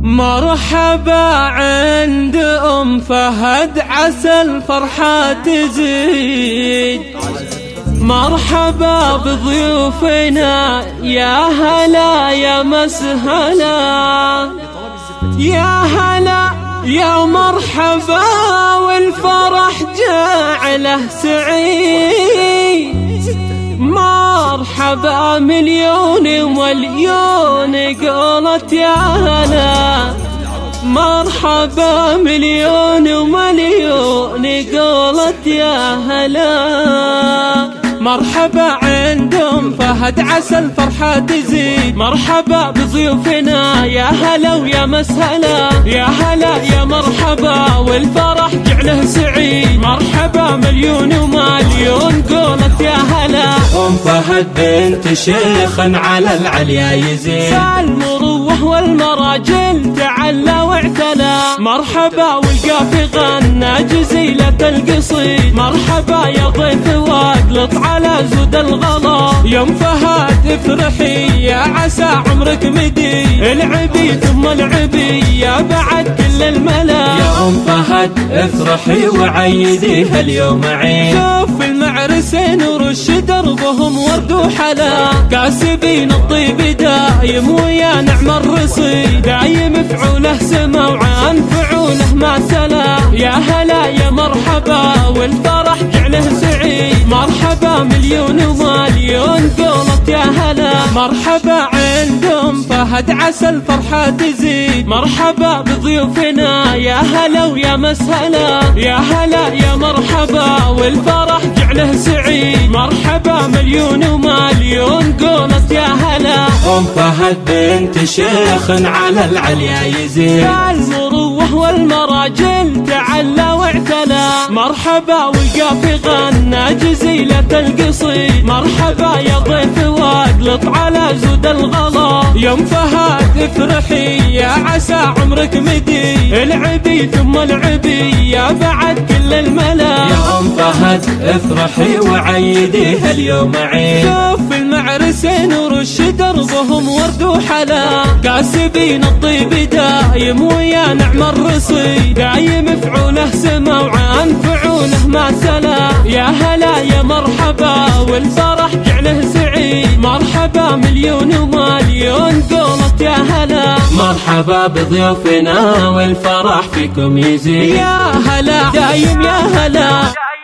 مرحبا عند أم فهد عسى الفرحة تزيد. مرحبا بضيوفنا يا هلا يا مسهلا، يا هلا يا مرحبا والفرح جعله سعيد. مرحبا مليون ومليون قولت يا هلا، مرحبا مليون ومليون قولت يا هلا. مرحبا عندهم فهد عسى الفرحة تزيد. مرحبا بضيوفنا يا هلا ويا مسهلا، يا هلا يا مرحبا والفرح جعله سعيد. مرحبا مليون ومليون قولت يا هلا. أم فهد بنت شيخ على العليا يزيد، المروح والمراجل تعلى واعتلى. مرحبا والقافي غنى جزيلة القصيد. مرحبا يا ضيف واقلط على زود الغلا. يوم فهد افرحي يا عسى عمرك مدي، العبي ثم العبي يا بعد كل الملا. يا أم فهد افرحي وعيدي هاليوم عيد. شوف المعرسين ورش دربهم ورد وحلا، كاسبين الطيب دايم ويا نعم الرصيد. دايم فعوله سما وعن فعوله ما سلا. يا هلا يا مرحبا والفرح جعله سعيد. مرحبا مليون ومليون قولت يا هلا. مرحبا عندهم فهد عسى الفرحة تزيد. مرحبا بضيوفنا يا هلا ويا مسهلا، يا هلا يا مرحبا والفرح جعله سعيد. مرحبا مليون ومليون قولت يا هلا. أم فهد بنت شيخ على العليا يزيد، المروح والمراجل تعلى واعتلى. مرحبا والقافي غنى جزيلة القصيد. مرحبا يا ضيف واقلط على زود الغلا. يوم فهد افرحي يا عسى عمرك مدي، العبي ثم العبي يا بعد كل الملا. يا أم فهد افرحي وعيدي هاليوم عيد. شوف المعرسين ورش دربهم ورد وحلا، كاسبين الطيب دايم ويا نعم الرصيد. دايم فعوله سما وعن فعوله ما سلا. يا هلا يا مرحبا والفرح جعله سعيد. مرحبا مليون ومليون قولت يا هلا. مرحبا بضيوفنا والفرح فيكم يزيد. يا هلا دايم يا هلا.